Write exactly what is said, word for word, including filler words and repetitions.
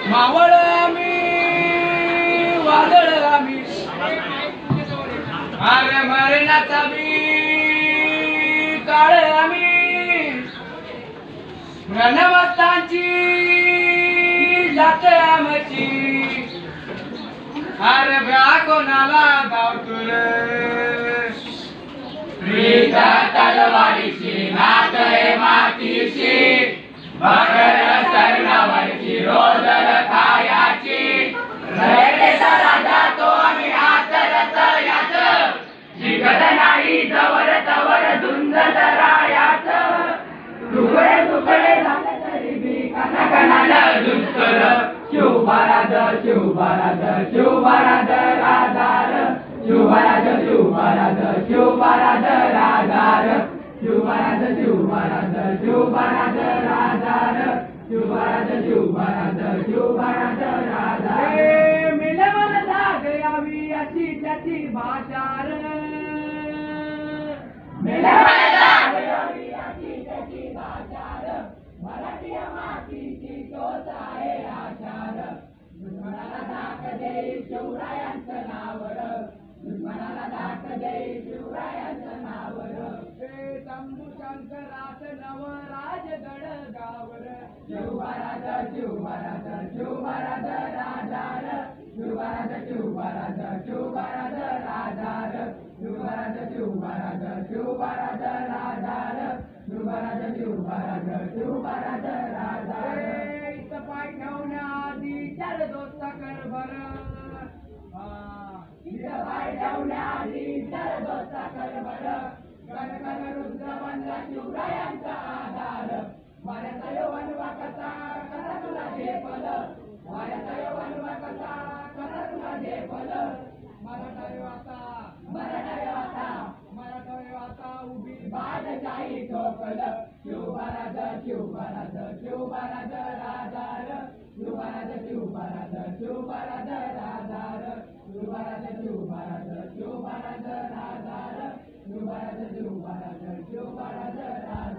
मावळ आम्ही वादळ आम्ही अरे मरणाचा बी काळ आम्ही रणवतांची जात आमची अरे ब्या कोणाला धावतो रे तलवारीची नातय मातीची मगर सरणावरची रोज खायाची रयतेचा राजा तो आम्ही हातरत याच जिगत नाही जवर तवर धुंद रायाच तुकडे तुकडे झाले तरी बी कनकनाला झुंजकर शिवबाराज शिवबाराज शिवबाराज राजार शिवबाराज शिवबाराज शिवबाराज राजार शिवबाराज शिवबाराज शिवबाराज राजार शिवबाराज शिवबाराज शिवबाराज राजार मिलवन जागयावी अशी त्याची भाषार मिलवन जागयावी अशी त्याची भाषार मराठी मातीची तोच आहे आचार दुश्मनाला धाक देई शिवरायांचं नावर दुश्मनाला धाक देई शिवरायांचं नावर शंभू शंकराच नवराजगड गावर शिवबाराज शिवबाराज शिवबाराज राजार शिवबाराज शिवबाराज शिवबाराज राजार शिवबाराज शिवबाराज शिवबाराज राजार शिवबाराज शिवबाराज शिवबाराज राजार इथं पाय ठेवण्याआधी चार दोस्त कर बर इथं पाय ठेवण्याआधी चार दोस्त कर बर कनकन रुद्र बनला शिवरायांचा आधार वाऱ्याचा यवनवा कसा कसा तुला झेपल वाऱ्याचा यवनवा कसा कसा तुला झेपल मराठा वाता मराठा वाता मराठा वाता उभी बादशाही ठोकल शिवबाराज शिवबाराज शिवबाराज राजार शिवबाराज शिवबाराज शिवबाराज राजार शिवबाराज शिवबाराज शिवबाराज राजार शिवबाराज शिवबाराज शिवबाराज राजार